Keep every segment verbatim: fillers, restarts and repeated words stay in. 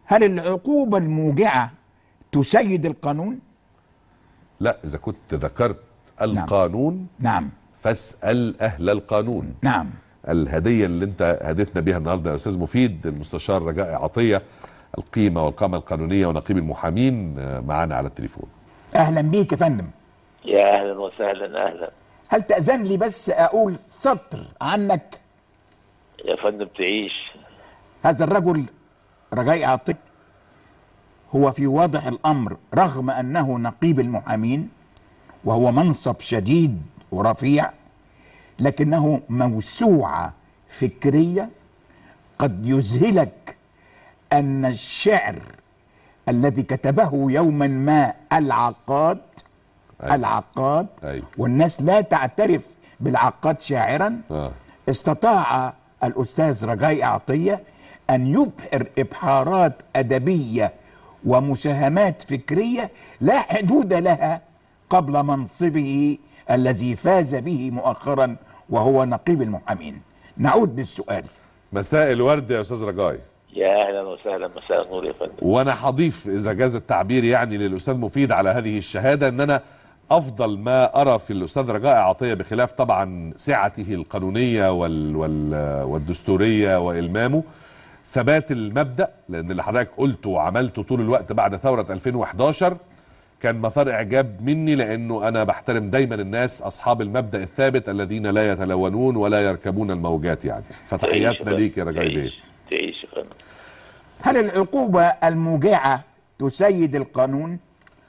هل العقوبة الموجعة تسيد القانون؟ لا، إذا كنت ذكرت القانون نعم فاسأل أهل القانون. نعم. الهدية اللي انت هديتنا بيها النهاردة يا أستاذ مفيد، المستشار رجاء عطية، القيمة والقامة القانونية ونقيب المحامين، معانا على التليفون. أهلا بيك يا فندم. يا أهلا وسهلا. أهلا. هل تأذن لي بس أقول سطر عنك؟ يا فندم تعيش. هذا الرجل رجاء عطية هو في واضح الأمر رغم أنه نقيب المحامين وهو منصب شديد ورفيع، لكنه موسوعة فكرية قد يذهلك أن الشعر الذي كتبه يوما ما العقاد أيوة. العقاد أيوة. والناس لا تعترف بالعقاد شاعرا. آه. استطاع الأستاذ رجاء عطية أن يبحر إبحارات أدبية ومساهمات فكرية لا حدود لها قبل منصبه الذي فاز به مؤخرا وهو نقيب المحامين. نعود للسؤال. مساء الورد يا أستاذ رجاء. يا أهلا وسهلا. مساء النور يا فندم. وأنا هضيف إذا جاز التعبير يعني للأستاذ مفيد على هذه الشهادة أن أنا أفضل ما أرى في الأستاذ رجاء عطية، بخلاف طبعا سعته القانونية وال وال والدستورية وإلمامه، ثبات المبدأ. لأن اللي حضرتك قلته وعملته طول الوقت بعد ثورة ألفين وإحداشر كان مثار إعجاب مني، لأنه أنا بحترم دايما الناس أصحاب المبدأ الثابت الذين لا يتلونون ولا يركبون الموجات يعني. فتحياتنا ليك يا رجاء بيه. تعيش يا فندم. هل العقوبة الموجعة تسيد القانون؟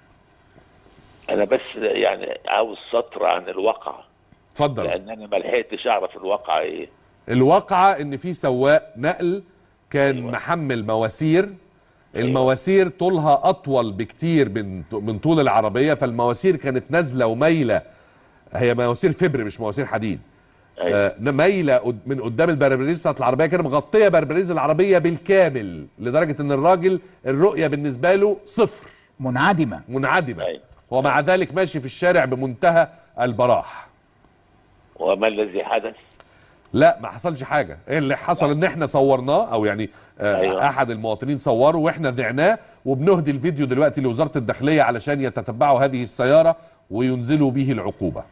أنا بس يعني عاوز سطر عن الواقعة. اتفضل. لأن أنا ما لحقتش أعرف الواقعة إيه. الواقعة إن في سواق نقل كان أيوة. محمل مواسير. المواسير طولها أطول بكتير من من طول العربية، فالمواسير كانت نازلة وميلة. هي مواسير فبر مش مواسير حديد. أيوة. آه ميلة من قدام البربريز بتاعت العربية، كانت مغطية بربريز العربية بالكامل، لدرجة إن الراجل الرؤية بالنسبة له صفر، منعدمة منعدمة. أيوة. ومع أيوة. ذلك ماشي في الشارع بمنتهى البراح. وما الذي حدث؟ لا ما حصلش حاجة. ايه اللي حصل؟ لا. ان احنا صورناه، او يعني آه أيوة. احد المواطنين صوره واحنا ذعناه، وبنهدي الفيديو دلوقتي لوزارة الداخلية علشان يتتبعوا هذه السيارة وينزلوا به العقوبة.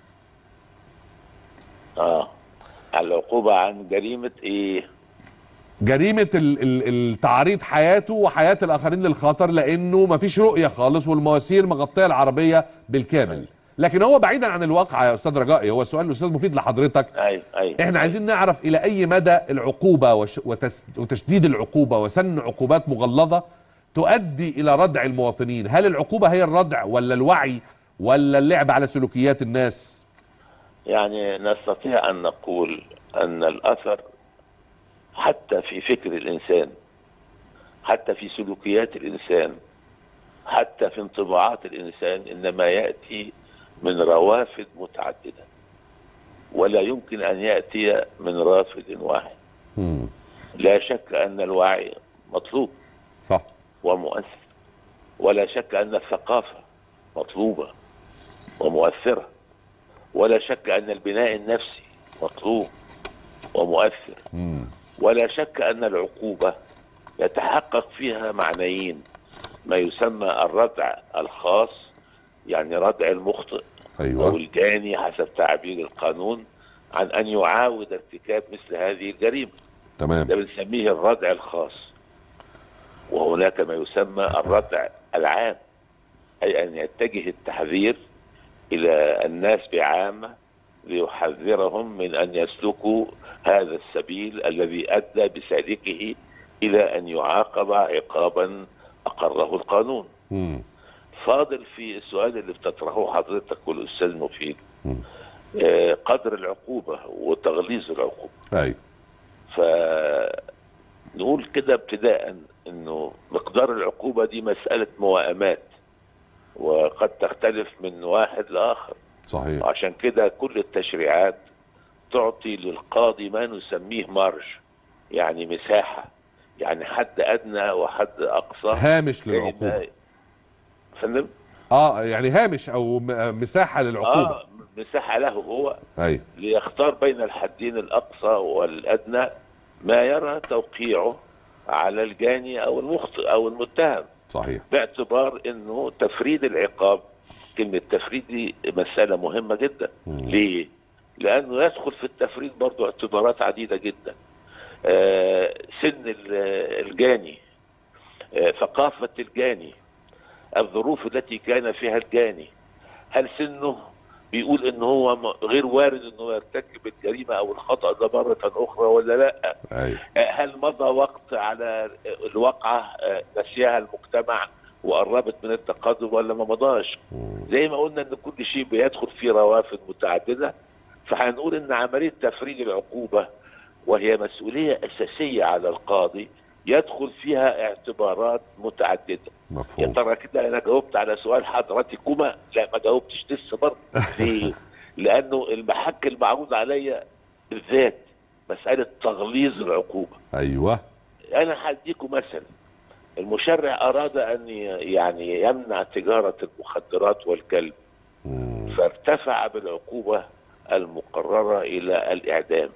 اه العقوبة عن جريمة ايه؟ جريمة ال ال التعريض حياته وحياة الاخرين للخطر، لانه مفيش رؤية خالص والمواسير مغطية العربية بالكامل. أيوة. لكن هو بعيدا عن الواقع يا استاذ رجائي، هو سؤال الاستاذ مفيد لحضرتك. أيوة. أيوة. احنا أيوة. عايزين نعرف الى اي مدى العقوبة وش وتس وتشديد العقوبة وسن عقوبات مغلظة تؤدي الى ردع المواطنين. هل العقوبة هي الردع ولا الوعي ولا اللعب على سلوكيات الناس؟ يعني نستطيع ان نقول ان الاثر حتى في فكر الانسان، حتى في سلوكيات الانسان، حتى في انطباعات الانسان، انما ياتي من روافد متعدده، ولا يمكن ان ياتي من رافد واحد. مم. لا شك ان الوعي مطلوب صح ومؤثر، ولا شك ان الثقافه مطلوبه ومؤثره، ولا شك ان البناء النفسي مطلوب ومؤثر. مم. ولا شك ان العقوبه يتحقق فيها معنيين، ما يسمى الردع الخاص، يعني ردع المخطئ أيوة. او الجاني حسب تعبير القانون عن ان يعاود ارتكاب مثل هذه الجريمه. تمام. ده بنسميه الردع الخاص. وهناك ما يسمى الردع العام، اي ان يتجه التحذير الى الناس بعامه ليحذرهم من ان يسلكوا هذا السبيل الذي ادى بسالكه الى ان يعاقب عقابا اقره القانون. مم. فاضل في السؤال اللي بتطرحه حضرتك والاستاذ مفيد آه قدر العقوبه وتغليظ العقوبه. ايوه. فنقول كده ابتداء انه مقدار العقوبه دي مساله موائمات، وقد تختلف من واحد لاخر. صحيح. وعشان كده كل التشريعات تعطي للقاضي ما نسميه مارج، يعني مساحه، يعني حد ادنى وحد اقصى، هامش للعقوبه. فندم؟ اه يعني هامش او مساحه للعقوبه. اه مساحه له هو. ايوه. ليختار بين الحدين الاقصى والادنى ما يرى توقيعه على الجاني او المخطئ او المتهم. صحيح. باعتبار انه تفريد العقاب، كلمة تفريد دي مسألة مهمة جدا. مم. ليه؟ لانه يدخل في التفريد برضو اعتبارات عديدة جدا. آه سن الجاني، آه ثقافة الجاني، الظروف التي كان فيها الجاني، هل سنه بيقول ان هو غير وارد انه يرتكب الجريمه او الخطا ده مره اخرى ولا لا؟ أيوة. هل مضى وقت على الواقعه نسيها المجتمع وقربت من التقدم ولا ما مضاش؟ زي ما قلنا ان كل شيء بيدخل فيه روافد متعدده، فهنقول ان عمليه تفريج العقوبه وهي مسؤوليه اساسيه على القاضي يدخل فيها اعتبارات متعدده. مفهوم. يا ترى كده انا جاوبت على سؤال حضراتكما؟ لا ما جاوبتش لسه برضه. ليه؟ لانه المحك المعروض عليا بالذات مساله تغليظ العقوبه. ايوه. انا هديكم مثلا، المشرع اراد ان يعني يمنع تجاره المخدرات والكلب، مم. فارتفع بالعقوبه المقرره الى الاعدام.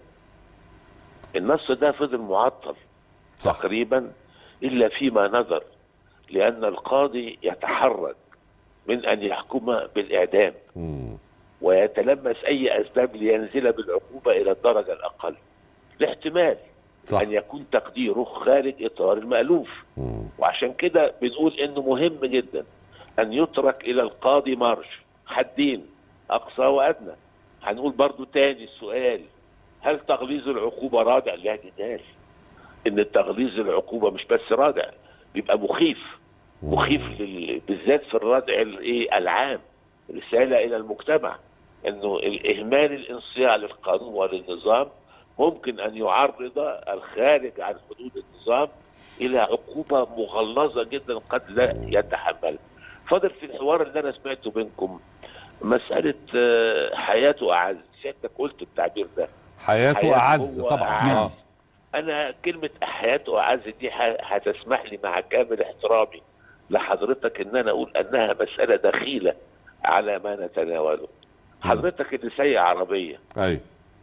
النص ده فضل معطل صح. تقريبا الا فيما نظر، لأن القاضي يتحرج من أن يحكم بالإعدام مم. ويتلمس أي أسباب لينزل بالعقوبة إلى الدرجة الأقل، لاحتمال صح. أن يكون تقديره خارج إطار المألوف. مم. وعشان كده بنقول إنه مهم جدا أن يترك إلى القاضي مارش، حدين أقصى وأدنى. هنقول برضو تاني السؤال، هل تغليظ العقوبة رادع؟ لا جدال إن تغليظ العقوبة مش بس رادع، بيبقى مخيف مخيف لل... بالذات في الردع الايه العام، رساله الى المجتمع انه الاهمال الانصياع للقانون وللنظام ممكن ان يعرض الخارج عن حدود النظام الى عقوبه مغلظه جدا قد لا يتحمل. فاضل في الحوار اللي انا سمعته بينكم مساله حياته اعز، سيادتك قلت التعبير ده، حياته اعز طبعا. أعز. انا كلمه حياته اعز دي هتسمح لي مع كامل احترامي لحضرتك ان انا اقول انها مساله دخيله على ما نتناوله. حضرتك اللي سايق عربيه ايوه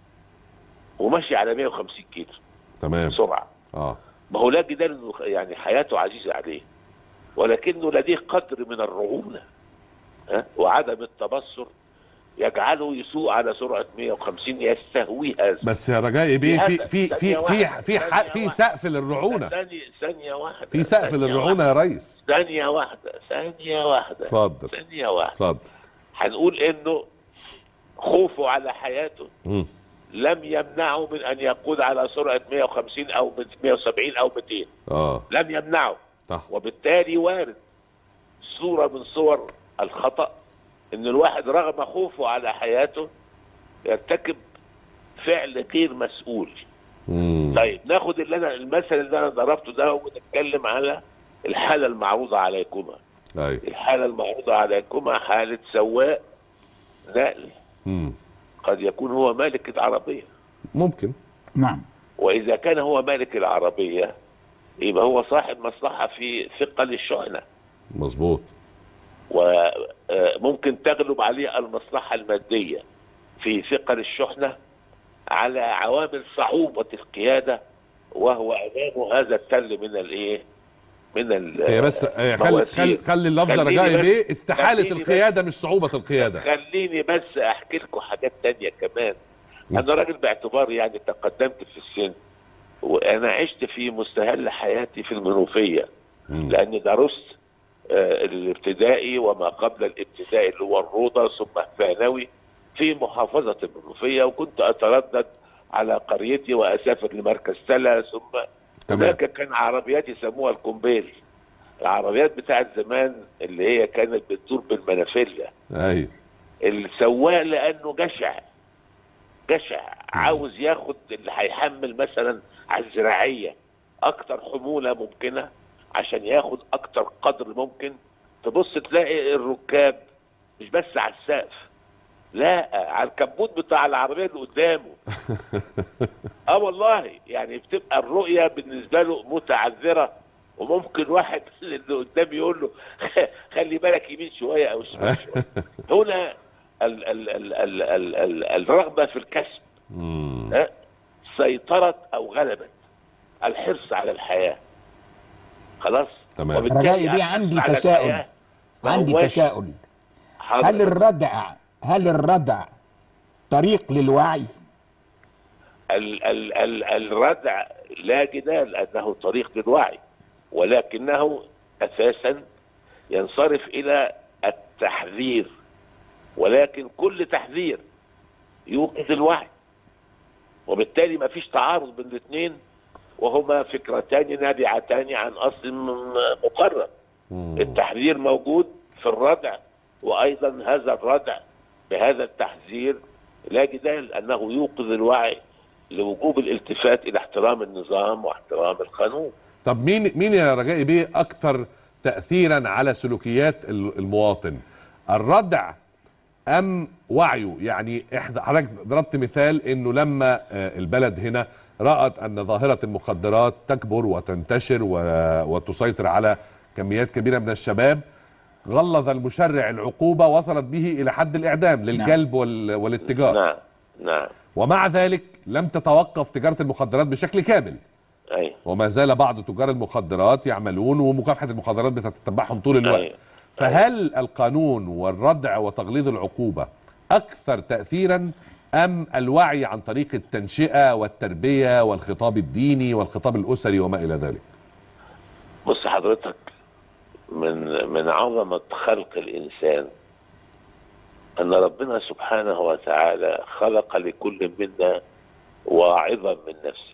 وماشي على مية وخمسين كيلو تمام بسرعه، اه ما هو لا جدال انه يعني حياته عزيزه عليه، ولكنه لديه قدر من الرعونه ها وعدم التبصر يجعله يسوق على سرعه مية وخمسين يستهويه هذا. بس يا رجائي بيه في في في في في في سقف للرعونه. ثانيه ثانيه واحده في سقف للرعونه يا ريس. ثانيه واحده ثانيه واحده اتفضل. ثانيه واحده اتفضل. هنقول انه خوفه على حياته م. لم يمنعه من ان يقود على سرعه مية وخمسين او مية وسبعين او مئتين. اه لم يمنعه. صح. وبالتالي وارد صوره من صور الخطأ ان الواحد رغم خوفه على حياته يرتكب فعل غير مسؤول. مم. طيب ناخد اللي انا المثل اللي انا ضربته ده ونتكلم على الحاله المعروضه عليكما. ايوه الحاله المعروضه عليكما حاله سواق نقل. مم. قد يكون هو مالك العربيه. ممكن. نعم. واذا كان هو مالك العربيه يبقى هو صاحب مصلحه في ثقل الشحنه. مظبوط. وممكن تغلب عليه المصلحه الماديه في ثقل الشحنه على عوامل صعوبة القيادة وهو أمامه هذا التل من الايه؟ من ال هي بس خلي خلي خلي اللفظ رجائي بيه استحالة القيادة مش صعوبة القيادة. خليني بس أحكي لكم حاجات تانية كمان. أنا راجل باعتباري يعني تقدمت في السن وأنا عشت في مستهل حياتي في المنوفية م. لأني درست آه الابتدائي وما قبل الابتدائي اللي هو الروضة ثم الثانوي في محافظة المنوفية، وكنت أتردد على قريتي وأسافر لمركز سلا، ثم هناك كان عربيات يسموها الكومبيل، العربيات بتاعت زمان اللي هي كانت بتدور بالمنافلة. أيوة. السواق لأنه جشع جشع عاوز ياخد اللي هيحمل مثلا على الزراعية أكتر حمولة ممكنة عشان ياخد أكتر قدر ممكن. تبص تلاقي الركاب مش بس على السقف، لا على الكبوت بتاع العربيه اللي قدامه. اه والله يعني بتبقى الرؤيه بالنسبه له متعذره، وممكن واحد اللي قدام يقول له خلي بالك يمين شويه او شمال شويه. هنا ال ال ال ال ال ال الرغبه في الكسب سيطرت او غلبت الحرص على الحياه. خلاص. تمام. رجائي بيه عندي تساؤل عندي تساؤل هل الردع هل الردع طريق للوعي؟ ال ال ال الردع لا جدال انه طريق للوعي، ولكنه اساسا ينصرف الى التحذير، ولكن كل تحذير يوقظ الوعي، وبالتالي ما فيش تعارض بين الاثنين، وهما فكرتان نابعتان عن اصل مقرر. التحذير موجود في الردع، وايضا هذا الردع بهذا التحذير لا جدال انه يوقظ الوعي لوجوب الالتفات الى احترام النظام واحترام القانون. طب مين مين يا رجائي بيه اكثر تاثيرا على سلوكيات المواطن، الردع ام وعيه؟ يعني احنا حضرتك ضربت مثال انه لما البلد هنا رأت ان ظاهرة المخدرات تكبر وتنتشر وتسيطر على كميات كبيرة من الشباب، غلظ المشرع العقوبة وصلت به الى حد الاعدام للجلب نعم. والاتجار. نعم نعم. ومع ذلك لم تتوقف تجارة المخدرات بشكل كامل. أي. وما زال بعض تجار المخدرات يعملون، ومكافحة المخدرات بتتبعهم طول الوقت. أي. فهل القانون والردع وتغليظ العقوبة أكثر تأثيرا أم الوعي عن طريق التنشئة والتربية والخطاب الديني والخطاب الأسري وما إلى ذلك؟ بص حضرتك، من من عظمة خلق الإنسان أن ربنا سبحانه وتعالى خلق لكل منا واعظا من نفسه.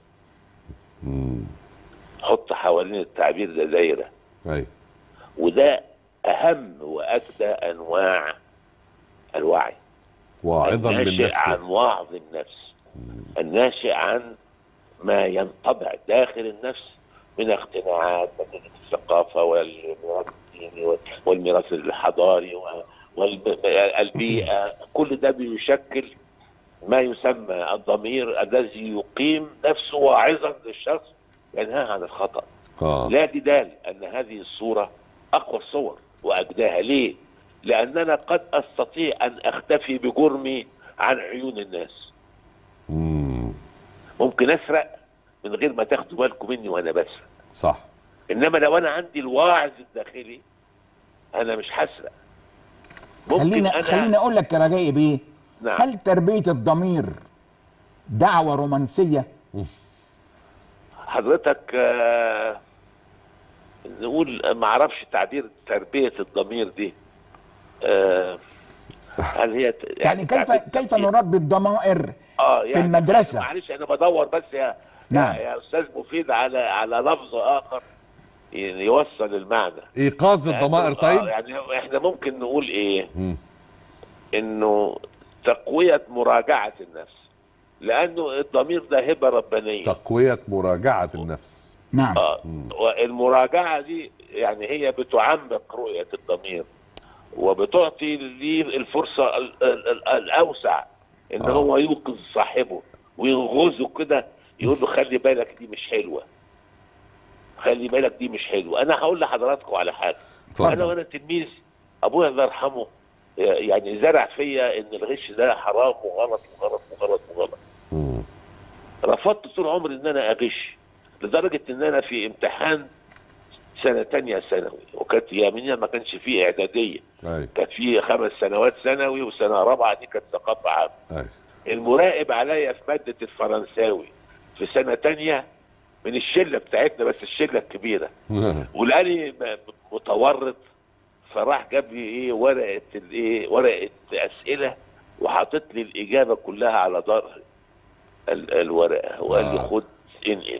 حط حوالين التعبير ده دايرة. أي. وده أهم وأجدى أنواع الوعي. واعظا من الناشئ نفسه. عن وعظ النفس، الناشئ عن ما ينطبع داخل النفس من اقتناعات نتيجة الثقافة والميراث الديني والميراث الحضاري والبيئة. كل ده بيشكل ما يسمى الضمير الذي يقيم نفسه واعظا للشخص ينهاه عن الخطأ. آه. لا جدال أن هذه الصورة أقوى الصور وأجداها. ليه؟ لأننا قد أستطيع أن أختفي بجرمي عن عيون الناس. مم. ممكن أسرق من غير ما تاخدوا بالكم مني وأنا بسرق. صح. إنما لو أنا عندي الواعظ الداخلي أنا مش هسرق. خلينا أنا... خليني أقول لك يا رجائي بيه، نعم. هل تربية الضمير دعوة رومانسية؟ حضرتك آه نقول ما اعرفش تعبير تربية الضمير دي. آه هل هي يعني, يعني كيف كيف نربي الضمائر آه يعني في المدرسة؟ معلش انا بدور بس يا نعم. يا, يا استاذ مفيد على على لفظ اخر يوصل المعنى. ايقاظ الضمائر. طيب آه يعني احنا ممكن نقول ايه؟ م. انه تقوية مراجعة النفس، لانه الضمير ده هبة ربانية. تقوية مراجعة النفس. نعم. آه. والمراجعة دي يعني هي بتعمق رؤية الضمير، وبتعطي ليه الفرصة ال ال ال الأوسع إن آه. هو يوقظ صاحبه وينغزه كده، يقول له خلي بالك دي مش حلوة، خلي بالك دي مش حلوة. أنا هقول لحضراتكم على حاجة. فضل. أنا وأنا تلميذ أبويا الله يرحمه يعني زرع فيا إن الغش ده حرام وغلط وغلط وغلط وغلط. مم. رفضت طول عمري إن أنا أغش، لدرجة ان انا في امتحان سنة تانية ثانوي، وكانت يوميا ما كانش فيه اعدادية، كانت فيه خمس سنوات ثانوي وسنة رابعة دي كانت ثقافة عامة. المراقب عليا في مادة الفرنساوي في سنة تانية من الشلة بتاعتنا، بس الشلة الكبيرة، ولقاني متورط، فراح جاب لي ايه ورقة الايه ورقة اسئلة وحاطط لي الاجابة كلها على ظهر الورقة، وقال لي خد انقل.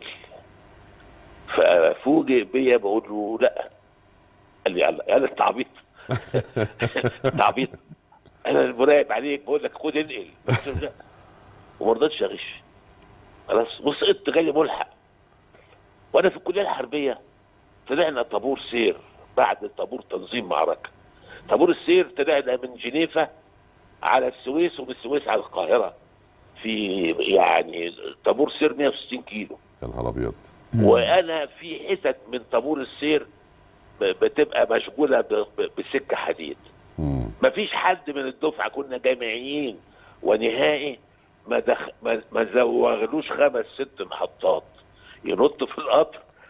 ففوجئ بيا بقول له لا. قال لي يلا يلا التعبيط. تعبيط، انا المراقب عليك بقول لك خد انقل. قلت له لا، وما رضيتش اغش. خلاص وسقطت جاي ملحق. وانا في الكليه الحربيه طلعنا طابور سير بعد طابور تنظيم معركه. طابور السير طلعنا من جنيفه على السويس، ومن السويس على القاهره، في يعني طابور سير مية وستين كيلو. يا نهار ابيض. وانا في حتت من طابور السير بتبقى مشغوله بسكه حديد. مفيش حد من الدفعه، كنا جامعيين ونهائي، ما دخ... ما, ما زوغلوش خمس ست محطات، ينط في القطر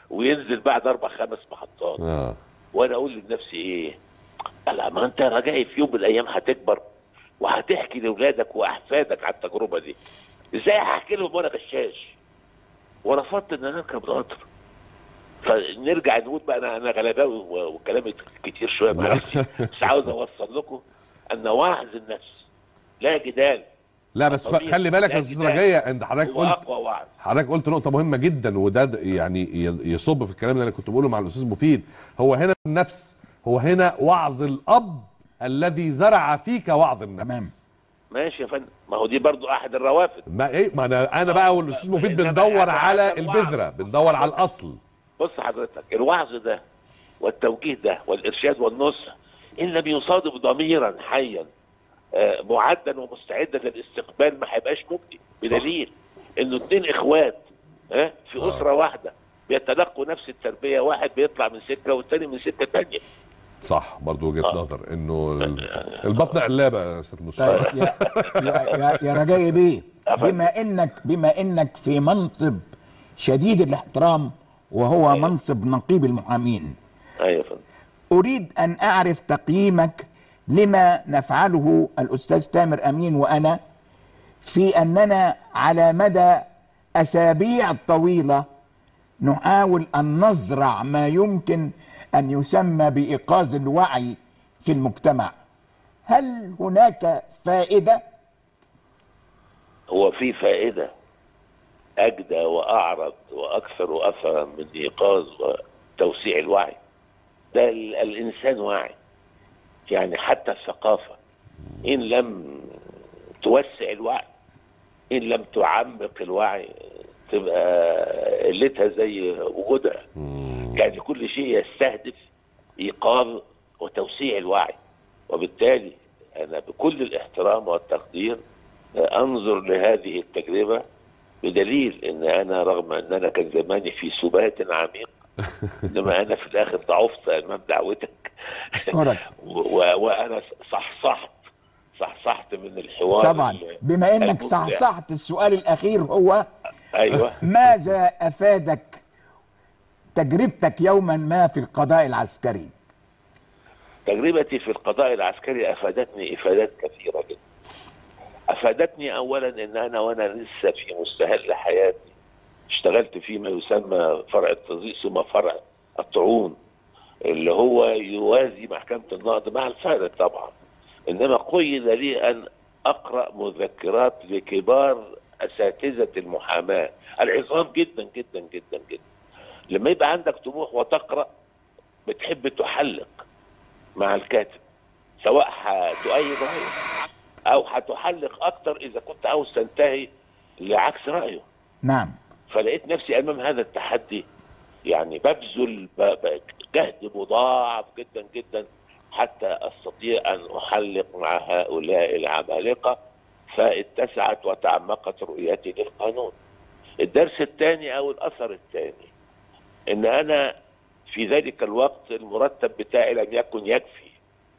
وينزل بعد اربع خمس محطات. اه وانا اقول لنفسي ايه؟ لا، ما انت رجائي في يوم من الايام هتكبر وهتحكي لاولادك واحفادك على التجربه دي. ازاي هحكي لهم وانا غشاش؟ ورفضت ان انا اركب القطر. فنرجع نقول بقى انا انا غلباوي وكلامي كتير شويه مع نفسي، بس عاوز اوصل لكم ان وعظ النفس لا جدال. لا بس خلي بالك يا استاذ رجاية، انت حضرتك قلت اقوى وعظ. حضرتك قلت نقطه مهمه جدا، وده يعني يصب في الكلام اللي انا كنت بقوله مع الاستاذ مفيد. هو هنا النفس، هو هنا وعظ الاب الذي زرع فيك وعظ النفس. تمام. ماشي يا فندم، ما هو دي برضو احد الروافد. ما ايه ما انا انا بقى والاستاذ مفيد بندور على البذره، بندور على الاصل. بص حضرتك، الوعظ ده والتوجيه ده والارشاد والنصح ان لم يصادف ضميرا حيا آه معدا ومستعدا للاستقبال ما هيبقاش مجدي. بدليل انه اتنين اخوات آه في آه. اسره واحده بيتلقوا نفس التربيه، واحد بيطلع من سكه والتاني من سكه ثانيه. صح، برضه وجهه آه. نظر انه البطن قلابه يا استاذ مصطفى. طيب يا يا يا رجائي بيه، بما انك بما انك في منصب شديد الاحترام وهو أيوة. منصب نقيب المحامين. ايوه فندم. اريد ان اعرف تقييمك لما نفعله الاستاذ تامر امين وانا في اننا على مدى اسابيع طويله نحاول ان نزرع ما يمكن ان يسمى بايقاظ الوعي في المجتمع. هل هناك فائده؟ هو في فائده اجدى واعرض واكثر اثرا من ايقاظ وتوسيع الوعي. ده الانسان واعي، يعني حتى الثقافه ان لم توسع الوعي، ان لم تعمق الوعي، تبقى قلتها زي وجودها. يعني كل شيء يستهدف ايقاظ وتوسيع الوعي. وبالتالي انا بكل الاحترام والتقدير انظر لهذه التجربه، بدليل ان انا رغم ان انا كان زماني في سبات عميق، انما انا في الاخر ضعفت امام دعوتك وانا صحصحت صحصحت من الحوار. طبعا بما انك صحصحت، السؤال الاخير هو ايوه ماذا افادك تجربتك يوما ما في القضاء العسكري؟ تجربتي في القضاء العسكري افادتني افادات كثيره جدا. افادتني اولا ان انا وانا لسه في مستهل حياتي اشتغلت في ما يسمى فرع التضييق ثم فرع الطعون، اللي هو يوازي محكمه النقض مع الفارق طبعا. انما قيد لي ان اقرا مذكرات لكبار اساتذه المحاماه العظام جدا جدا جدا جدا. لما يبقى عندك طموح وتقرا بتحب تحلق مع الكاتب، سواء هتؤيد رايه او هتحلق اكتر اذا كنت عاوز تنتهي لعكس رايه. نعم. فلقيت نفسي امام هذا التحدي، يعني ببذل جهد مضاعف جدا جدا حتى استطيع ان احلق مع هؤلاء العمالقه، فاتسعت وتعمقت رؤيتي للقانون. الدرس الثاني او الاثر الثاني ان انا في ذلك الوقت المرتب بتاعي لم يكن يكفي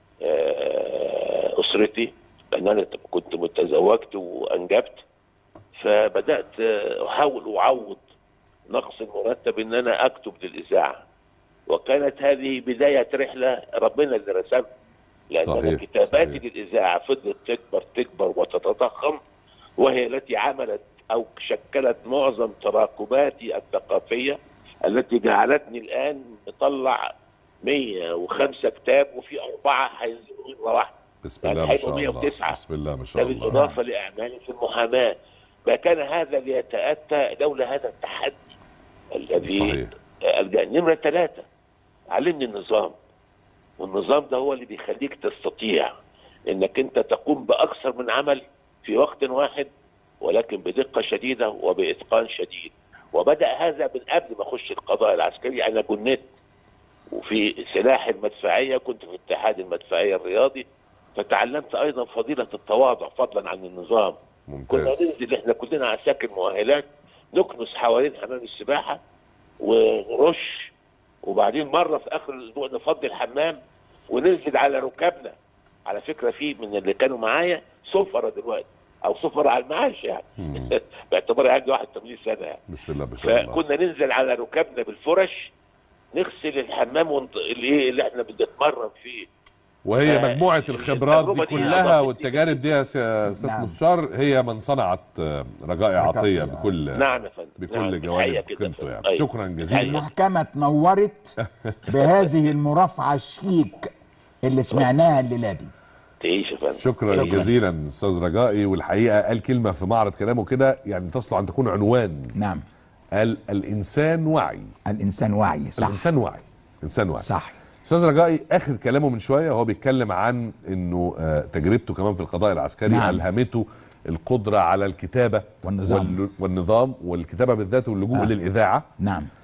اسرتي، لان انا كنت متزوجت وانجبت، فبدات احاول اعوض نقص المرتب ان انا اكتب للاذاعه. وكانت هذه بدايه رحله ربنا اللي رسمها، لان صحيح. كتاباتي صحيح. للاذاعه فضلت تكبر تكبر وتتضخم، وهي التي عملت او شكلت معظم تراكماتي الثقافيه التي جعلتني الان مطلع مية وخمسة كتاب، وفي اربعه هينزلوا مره واحده. بسم الله يعني ما شاء الله. بسم الله ما شاء الله. بالاضافه لاعمالي في المحاماه. ما كان هذا ليتاتى لولا هذا التحدي الذي الجاني. نمره ثلاثه، علمني النظام، والنظام ده هو اللي بيخليك تستطيع انك انت تقوم باكثر من عمل في وقت واحد، ولكن بدقه شديده وباتقان شديد. وبدا هذا من قبل ما اخش القضاء العسكري. انا جنيت وفي سلاح المدفعيه، كنت في اتحاد المدفعيه الرياضي، فتعلمت ايضا فضيله التواضع فضلا عن النظام. ممتاز. كنا ننزل احنا كلنا عساكر مؤهلات نكنس حوالين حمام السباحه ونرش، وبعدين مره في اخر الاسبوع نفضي الحمام وننزل على ركابنا. على فكره في من اللي كانوا معايا سفره دلوقتي او سفر على المعاش يعني باعتباري عندي واحد وثمانين سنه يعني. بسم الله ما شاء الله. فكنا ننزل على ركابنا بالفرش نغسل الحمام ونط... اللي ايه اللي احنا بنتمرن فيه. وهي ف... مجموعه الخبرات دي كلها والتجارب دي يا استاذ نعم. مستشار هي من صنعت رجاء عطيه بكل نعم يا فندم بكل نعم. جوانب قيمته يعني. أيوة. شكرا جزيلا. المحكمة تنورت بهذه المرافعة الشيك اللي سمعناها الليلة دي. تعيش يا فندم. شكرا, شكرا جزيلا استاذ رجائي. والحقيقه قال كلمه في معرض كلامه كده يعني تصلح ان تكون عنوان. نعم. قال الانسان وعي. الانسان وعي صح. الانسان وعي. الانسان وعي صح. استاذ رجائي اخر كلامه من شويه وهو بيتكلم عن انه آه تجربته كمان في القضاء العسكري نعم. الهمته القدره على الكتابه والنظام والنظام والكتابه بالذات واللجوء آه. للاذاعه. نعم.